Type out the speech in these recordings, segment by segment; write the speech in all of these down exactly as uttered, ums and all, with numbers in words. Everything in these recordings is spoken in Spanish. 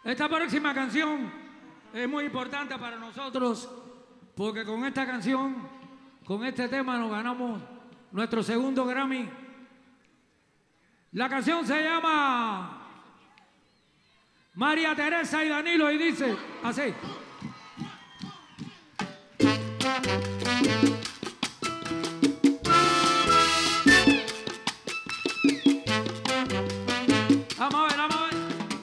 Esta próxima canción es muy importante para nosotros porque con esta canción, con este tema nos ganamos nuestro segundo Grammy. La canción se llama María Teresa y Danilo y dice así. Vamos a ver, vamos a ver.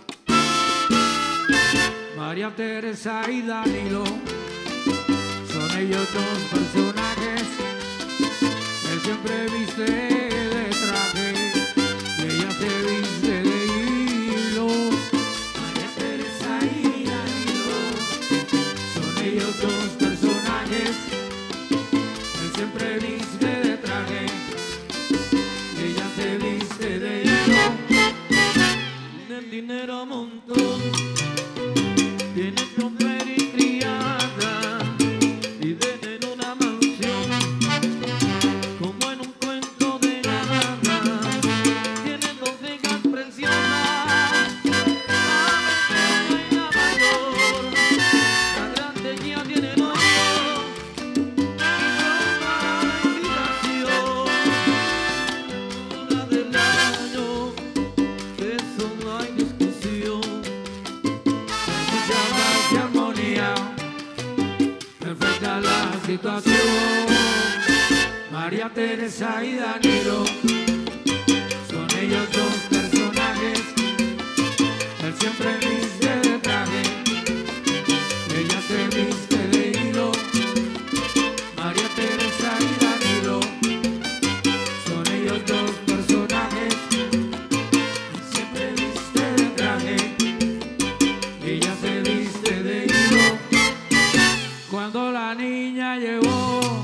María Teresa y Danilo son ellos dos personajes. Él siempre viste de traje y ella se viste de hilo. María Teresa y Danilo son ellos dos personajes. Él siempre viste de traje y ella se viste de hilo. Tienen dinero a montón, tienen chofer y criada y viven en una mansión como en un cuento de nada. Tienen dos hijas preciosas, la pequeña y la mayor. La grande ya tiene novio y toma la invitación. Una del año, de eso no hay discusión. De armonía, perfecta la situación. María Teresa y Danilo son ellos dos personajes. Él siempre viste de traje, ella se viste de hilo. María Teresa y Danilo son ellos dos personajes. Él siempre viste de traje, ella se viste de hilo. Cuando la niña llevó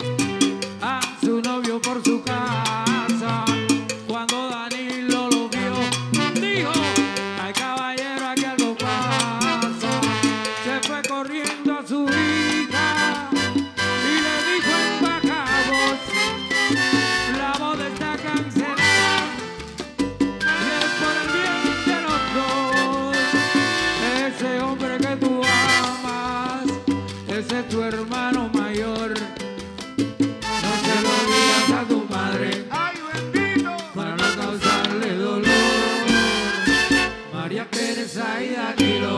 a su novio por su casa, cuando Danilo lo vio, dijo: ay caballero, aquí algo pasa. Se fue corriendo a su hija y le dijo en baja voz: la boda está cancelada y es por el bien de los dos. Ese hombre que tú amas, ese es tu hermano mayor. No se lo digas a tu madre, ¡ay, bendito! para no causarle dolor. María Teresa y Danilo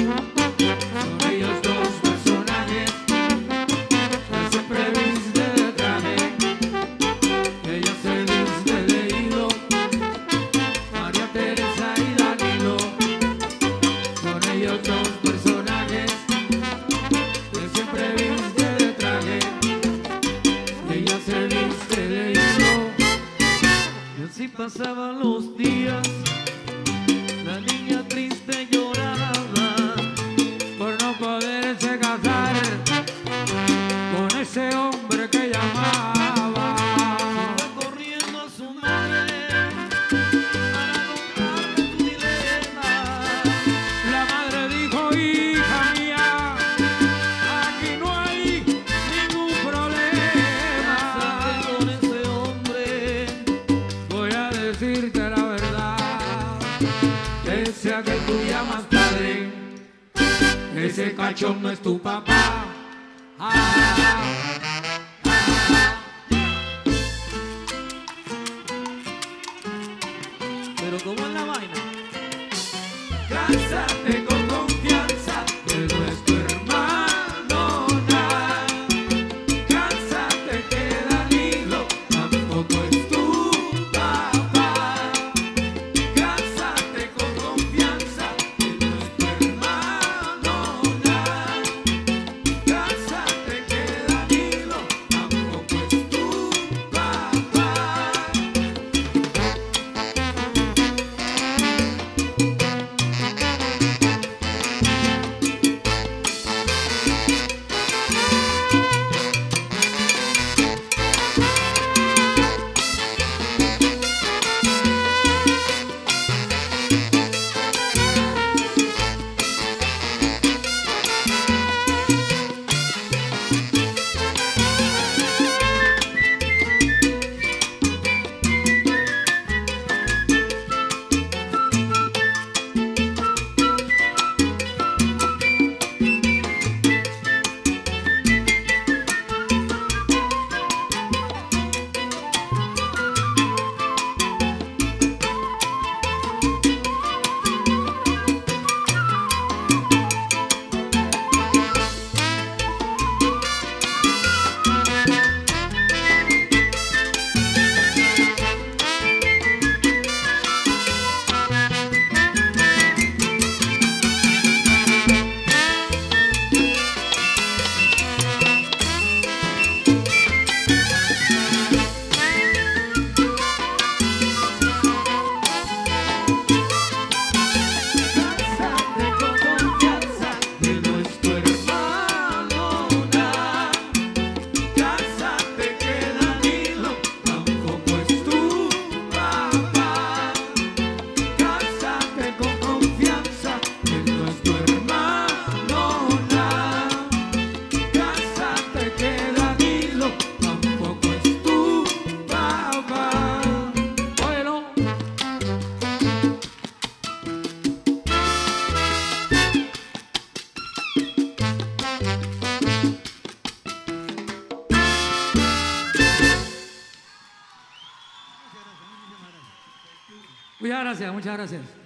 son ellos dos personajes. Él siempre viste de traje, ella se viste de hilo. María Teresa y Danilo son ellos dos personajes. Él siempre viste de traje, ella se viste de hilo. Y así pasaban los días, la niña triste lloraba por no poderse casar con ese hombre que ella amaba. Se fue corriendo a su madre para contarle su dilema. La madre dijo: hija mía, aquí no hay ningún problema. Casate con ese hombre, voy a decirte la verdad. Ese a que tú llamas padre, ese cachón no es tu papá. Ah, ah, ah. Pero ¿cómo es la vaina? Cásate con confianza, que no es tu hermano nada. Cásate que Danilo tampoco es tu papá. Cásate con confianza, que no es tu hermano nada. Cásate que Danilo tampoco es tu papá. Muchas gracias, muchas gracias.